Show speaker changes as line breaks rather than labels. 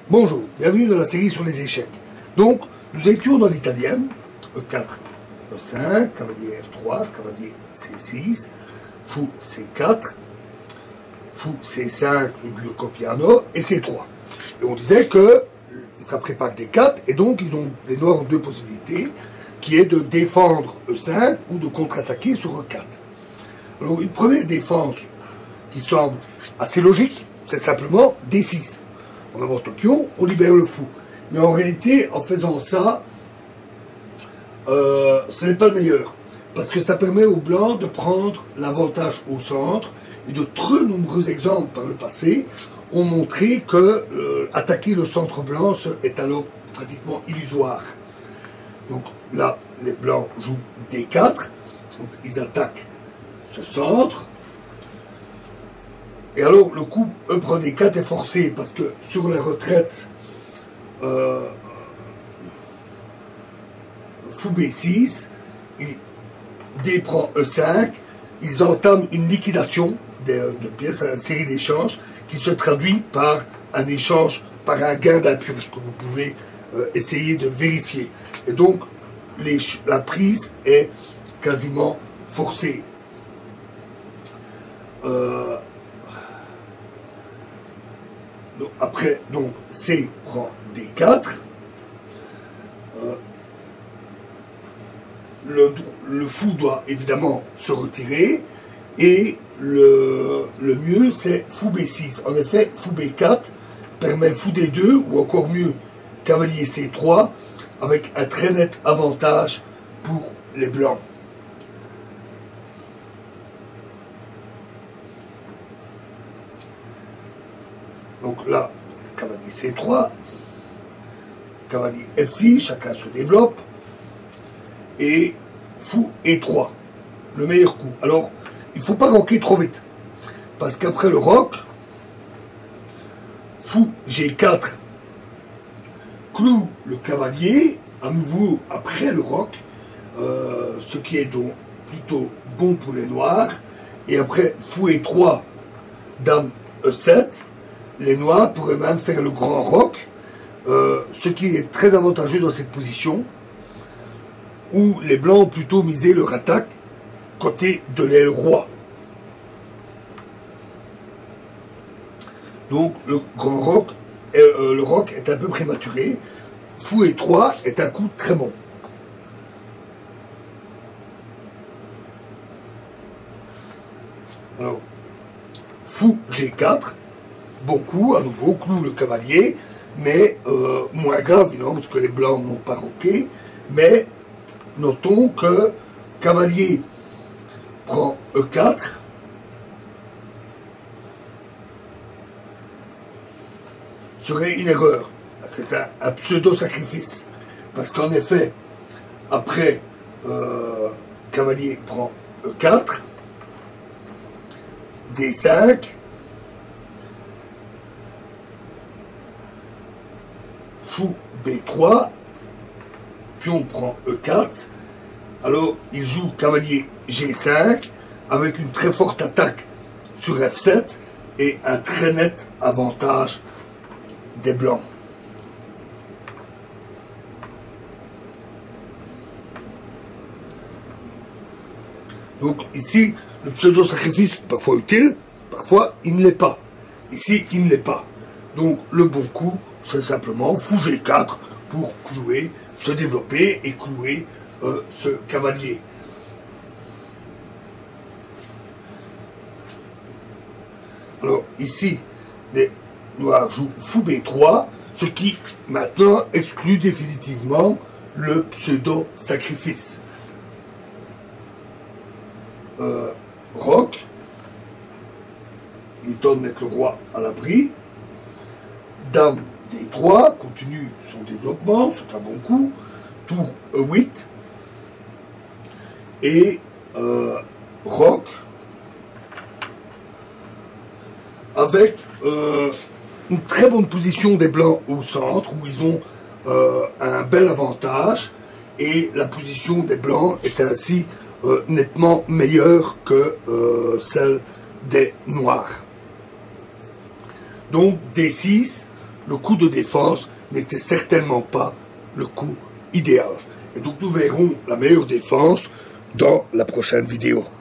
Bonjour, bienvenue dans la série sur les échecs. Donc, nous étions dans l'italien, E4, E5, cavalier F3, cavalier C6, fou C4, fou C5, le Guglielmo et C3. Et on disait que ça prépare des 4, et donc ils ont, les noirs ont deux possibilités, qui est de défendre E5 ou de contre-attaquer sur E4. Alors, une première défense qui semble assez logique, c'est simplement D6. On avance le pion, on libère le fou. Mais en réalité, en faisant ça, ce n'est pas le meilleur. Parce que ça permet aux blancs de prendre l'avantage au centre. Et de très nombreux exemples par le passé ont montré que attaquer le centre blanc est alors pratiquement illusoire. Donc là, les blancs jouent D4. Donc ils attaquent ce centre. Et alors, le coup E prend D4 est forcé parce que sur la retraite, fou B6, D prend E5, ils entament une liquidation de pièces, une série d'échanges qui se traduit par un échange, par un gain d'un pion, ce que vous pouvez essayer de vérifier. Et donc, la prise est quasiment forcée. Donc, après, donc, C prend D4. Le fou doit évidemment se retirer. Et le mieux, c'est fou B6. En effet, fou B4 permet fou D2, ou encore mieux, cavalier C3, avec un très net avantage pour les blancs. Donc là, cavalier C3, cavalier F6, chacun se développe, et fou E3, le meilleur coup. Alors, il ne faut pas roquer trop vite, parce qu'après le roc, fou G4 cloue le cavalier, à nouveau après le roc, ce qui est donc plutôt bon pour les noirs, et après fou E3, dame E7, les noirs pourraient même faire le grand roc, ce qui est très avantageux dans cette position, où les blancs ont plutôt misé leur attaque côté de l'aile roi. Donc le grand roc, le roc est un peu prématuré. Fou E3 est un coup très bon. Alors, fou G4. Bon coup, à nouveau, cloue le cavalier, mais moins grave, évidemment, parce que les blancs n'ont pas roqué. Mais notons que cavalier prend E4, serait une erreur. C'est un pseudo-sacrifice. Parce qu'en effet, après, cavalier prend E4, D5, fou B3, pion prend E4, alors il joue cavalier G5 avec une très forte attaque sur F7 et un très net avantage des blancs. Donc ici, le pseudo-sacrifice est parfois utile, parfois il ne l'est pas. Ici, il ne l'est pas. Donc le bon coup, c'est simplement fou G4 pour clouer, se développer et clouer ce cavalier. Alors ici, les noirs jouent fou B3, ce qui maintenant exclut définitivement le pseudo-sacrifice. Roc, il tente de mettre le roi à l'abri. Dame D3 continue son développement, c'est un bon coup. Tour E8 et roc avec une très bonne position des blancs au centre où ils ont un bel avantage et la position des blancs est ainsi nettement meilleure que celle des noirs. Donc D6, le coup de défense n'était certainement pas le coup idéal. Et donc nous verrons la meilleure défense dans la prochaine vidéo.